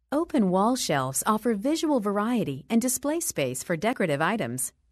Open wall shelves offer visual variety and display space for decorative items.